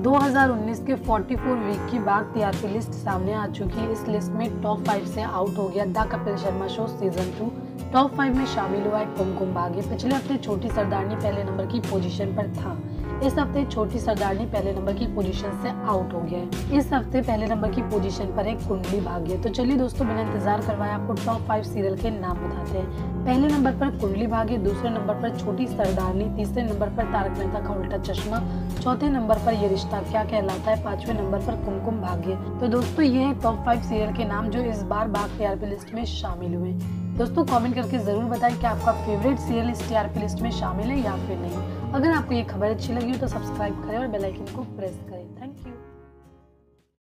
2019 के 44 वीक की bark TRP list सामने आ चुकी है। इस लिस्ट में टॉप 5 से आउट हो गया the Kapil Sharma show season 2। Top 5 में शामिल हुआ है कुमकुम भाग्य। पिछले हफ्ते छोटी सरदारनी पहले नंबर की पोजीशन पर था। इस हफ्ते छोटी सरदारनी पहले नंबर की पोजीशन से आउट हो गया है। इस हफ्ते पहले नंबर की पोजीशन पर है कुंडली भाग्य। तो चलिए दोस्तों, बिना इंतजार करवाए आपको टॉप 5 सीरियल के नाम बताते हैं। पहले नंबर पर कुंडली भाग्य, दूसरे नंबर पर छोटी सरदारनी, तीसरे नंबर पर तारक मेहता का उल्टा चश्मा, चौथे नंबर पर ये रिश्ता क्या कहलाता है, पांचवें नंबर पर कुमकुम भाग्य। तो दोस्तों, ये है टॉप 5 सीरियल के नाम जो इस बार बार्क टीआरपी लिस्ट में शामिल हुए। दोस्तों, कमेंट करके जरूर बताएं कि आपका फेवरेट सीरियल इस टीआरपी लिस्ट में शामिल है या फिर नहीं। अगर आपको ये खबर अच्छी लगी हो तो सब्सक्राइब करें और बेल आइकन को प्रेस करें।